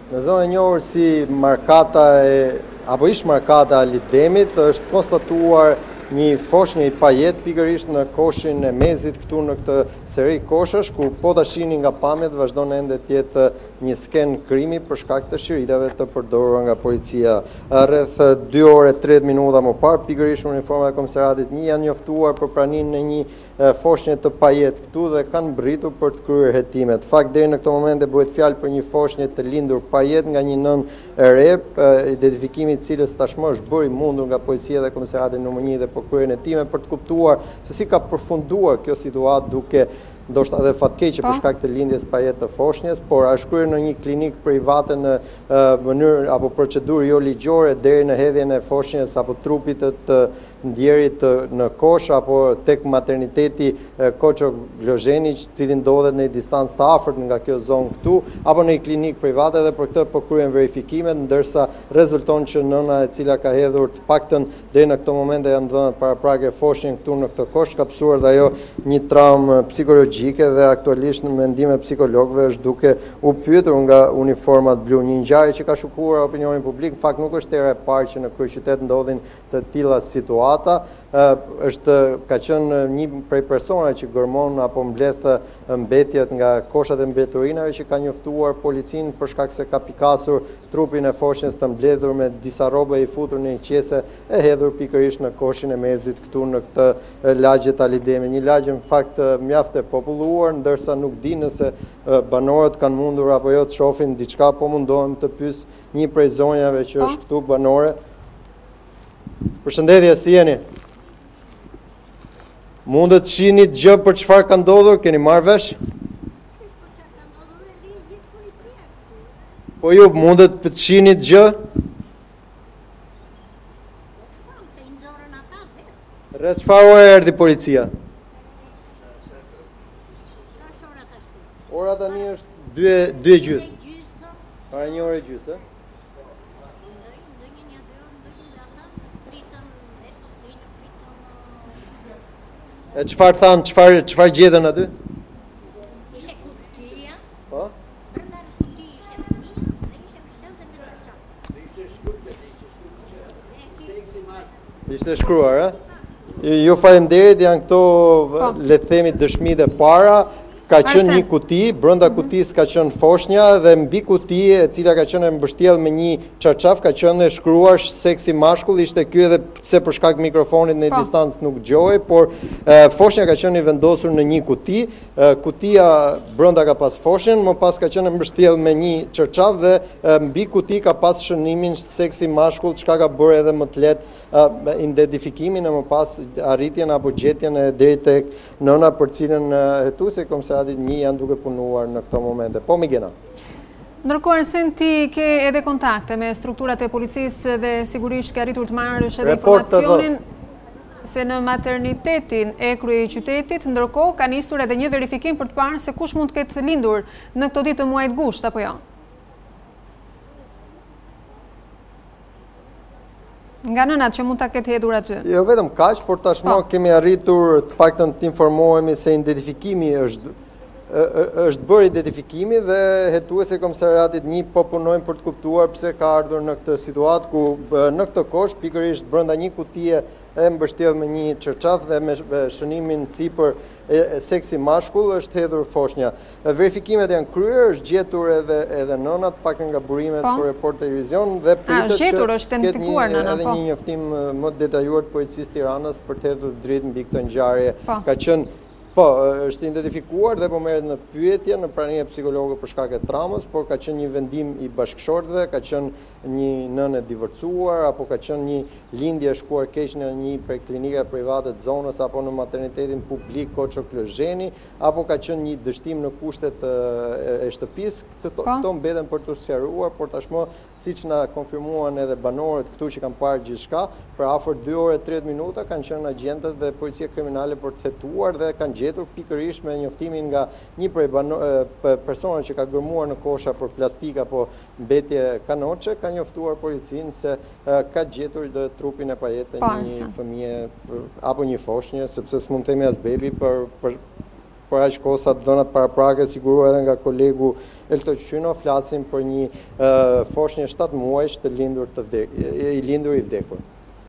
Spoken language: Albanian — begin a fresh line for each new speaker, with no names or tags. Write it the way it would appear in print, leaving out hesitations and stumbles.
Në zonë e njohur si markata apo ish markata Lidemit është konstatuar një foshnjë i pajet pikërisht në koshin e mezit këtu në këtë seri koshash, ku po ta shihni nga pamjet vazhdon ende të jetë një sken krimi për shkak të shiritave të përdorura nga policia. Rreth 2 orë e 30 minuta më parë, pikërisht uniformat e komisariatit 1 janë njoftuar për praninë në një foshnjë të pajet këtu dhe kanë mbritur për të kryer hetimet. Fakt deri në këtë moment bëhet fjalë për një foshnjë të lindur pajet nga një nën e re, identifikimi i cilës tashmë është bërë i mundur nga policia dhe komisariati numër 1 dhe kryen hetime për të kuptuar se si ka përfunduar kjo situatë, duke ndoshta edhe fatkeqe për shkak të lindjes pajet të foshnjës, por është kryer në një klinik private në mënyrë apo procedurë jo ligjore deri në hedhjen e foshnjës apo trupit të ndjerit në kosh apo tek materniteti Koço Glozheni, i cili ndodhet në një distancë të afërt nga kjo zonë këtu, apo në një klinik private, dhe për këtë po kryen verifikimet, ndërsa rezulton që nëna e cila ka hedhur të paktën deri në këtë moment janë dhënë paraprake foshnjën këtu në këtë kosh, ka psuar dhe ajo një traumë psikologjike dhe aktualisht në mendime psikologëve është duke u pyetur nga uniformat blu. Një ngjarje që ka shokuar opinionin publik, në fakt nuk është hera e parë që në kryeqytet ndodhin të tilla situata. Ka qenë një prej personave që gërmon apo mbledh mbetjet nga koshat e mbeturinave që ka njoftuar policinë për shkak se ka pikasur trupin e foshnjës të mbledhur me disa rrobe i futur në një qese e hedhur pikërisht në koshin e mezit këtu në këtë lagje ta Lidemit. Një lagje në fakt mjaft e populluar, ndërsa nuk di nëse banorët kanë mundur apo jo të shohin diçka, po mundohem të pyes një prej zonjave që është këtu banore. Përshëndetje, si jeni? Mundet të shihni gjë për çfarë ka ndodhur, keni marrë vesh? Po ju mundet të shihni gjë? Rreth çfarë ore erdhi policia? Ora tani është 2:30. Para 1 orë e gjysë, E çfarë thanë, çfarë gjetën aty?
Ishte kutia.
Po?
Brenda kuti ishte fëmijë dhe ishte mbështetur me çarçaf.
Ishte shkruar, Ju faleminderit, janë këto le të themi dëshmitë e para. Ka qenë një kuti, brenda kutisë ka qenë foshnja dhe mbi kuti, e cila ka qenë mbështjellë me një çarçaf, ka qenë shkruar seksi mashkull. Ishte ky edhe pse për shkak të mikrofonit në distancë nuk dëgjoj, por foshnja ka qenë i vendosur në një kuti. Kutia brenda ka pas foshnjën, më pas ka qenë mbështjellë me një çarçaf dhe mbi kuti ka pas shënimin seksi mashkull, çka ka bërë edhe më të lehtë identifikimin e më pas arritjen apo gjetjen e deri tek nëna për cilën hetuesi komisariatit 1 janë duke punuar në këto momente. Po, Migena.
Ndërkohë, Arsen, ti ke edhe kontakte me strukturat e policisë dhe sigurisht ke arritur të marrësh edhe informacionin se në maternitetin e kryeqytetit, ndërkohë ka nisur edhe një verifikim për të parë se kush mund të ketë lindur në këto ditë të muajit gusht, apo jo? Nga nënat që mund ta ketë hedhur aty.
Jo vetëm kaq, por tashmë kemi arritur të paktën të informohemi se identifikimi është bërë identifikimi dhe hetuesi i komisariatit 1 po punojnë për të kuptuar pse ka ardhur në këtë situatë ku në këtë kosh pikërisht brenda një kutie e mbështjellë me një çarçaf dhe me shënimin sipër seksi mashkull është hedhur foshnja. Verifikimet janë kryer, është gjetur edhe nëna të paktën nga burimet për Report Televizion dhe pritet
është gjetur, është identifikuar nëna,
edhe një njoftim më detajuar të policisë Tiranës për të hedhur dritë mbi këtë ngjarje. Ka qenë është identifikuar dhe po merret në pyetje në praninë e psikologëve për shkak të traumës, por ka qenë një vendim i bashkëshortëve, ka qenë një nënë e divorcuar, apo ka qenë një lindje e shkuar keq në një prej klinikave private të zonës, apo në maternitetin publik Koço Glozheni, apo ka qenë një dështim në kushtet e shtëpisë. Këto mbeten për të sqaruar, por tashmë siç na konfirmuan edhe banorët këtu që kanë parë gjithçka, për afër 2 orë e 30 minuta kanë qenë agjentët dhe policia kriminale për të hetuar dhe kanë gjetur pikërisht me njoftimin nga një prej personave që ka gërmuar në kosha për plastik apo mbetje kanoçe, ka njoftuar policinë se ka gjetur trupin e pajetë një fëmije apo një foshnje, sepse s'mund të themi as bebi për për aq kohë sa dhënat paraprake siguruar edhe nga kolegu Elto Qyno, flasim për një foshnjë 7 muajsh të lindur i vdekur.